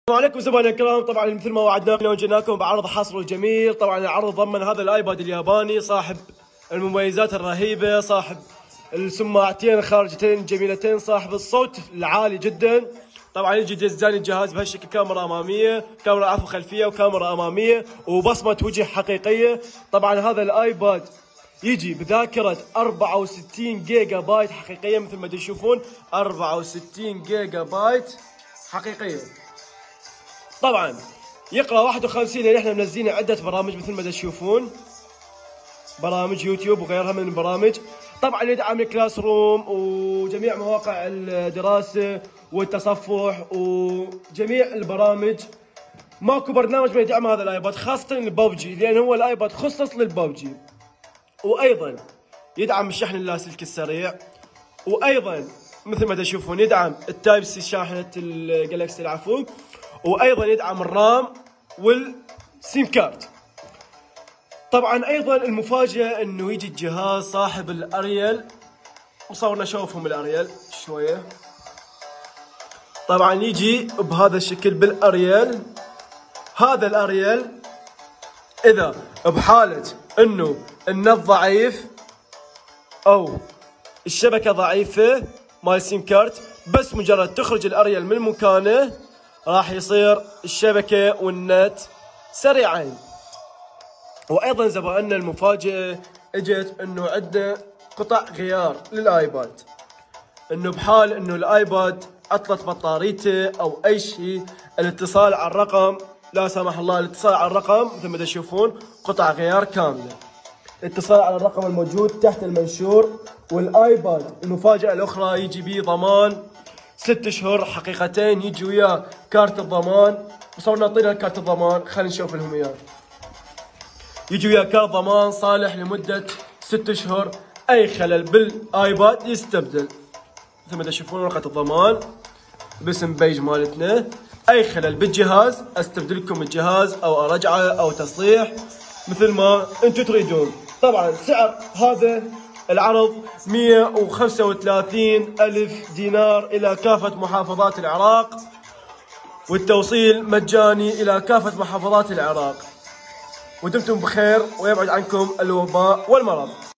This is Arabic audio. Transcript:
السلام عليكم زبائن الكرام. طبعا مثل ما وعدناكم وجيناكم بعرض حصري جميل. طبعا العرض ضمن هذا الايباد الياباني صاحب المميزات الرهيبه، صاحب السماعتين الخارجتين جميلتين، صاحب الصوت العالي جدا. طبعا يجي ديزاين الجهاز بهالشكل، كاميرا اماميه، كاميرا خلفيه، وكاميرا اماميه، وبصمه وجه حقيقيه. طبعا هذا الايباد يجي بذاكره 64 جيجا بايت حقيقيه، مثل ما تشوفون 64 جيجا بايت حقيقيه. طبعا يقرا 51 لان احنا منزلين عده برامج مثل ما تشوفون، برامج يوتيوب وغيرها من البرامج. طبعا يدعم الكلاس روم وجميع مواقع الدراسه والتصفح وجميع البرامج. ماكو برنامج ما يدعم هذا الايباد، خاصه الببجي لان هو الايباد خصص للببجي. وايضا يدعم الشحن اللاسلكي السريع، وايضا مثل ما تشوفون يدعم التايب سي شاحنه الجالكسي العفو، وايضا يدعم الرام والسيم كارد. طبعا ايضا المفاجاه انه يجي الجهاز صاحب الاريال، وصورنا شوفهم الاريال شويه. طبعا يجي بهذا الشكل بالاريال. هذا الاريال اذا بحاله انه النت ضعيف او الشبكه ضعيفه مال سيم كارت، بس مجرد تخرج الاريال من مكانه راح يصير الشبكه والنت سريعين. وايضا زبائننا المفاجاه اجت انه عندنا قطع غيار للايباد، انه بحال انه الايباد عطلت بطاريته او اي شيء، الاتصال على الرقم لا سمح الله، الاتصال على الرقم مثل ما تشوفون قطع غيار كامله، الاتصال على الرقم الموجود تحت المنشور. والايباد المفاجاه الاخرى يجي به ضمان 6 اشهر حقيقتين، يجي وياه كارت الضمان، وصرنا نعطينا كارت الضمان، خلينا نشوف لهم اياه. يجي وياه كارت ضمان صالح لمده 6 اشهر، اي خلل بالايباد يستبدل. مثل ما تشوفون ورقه الضمان باسم بيج مالتنا، اي خلل بالجهاز استبدل لكم الجهاز او ارجعه او تصليح مثل ما انتم تريدون. طبعا سعر هذا العرض 135 ألف دينار إلى كافة محافظات العراق، والتوصيل مجاني إلى كافة محافظات العراق. ودمتم بخير ويبعد عنكم الوباء والمرض.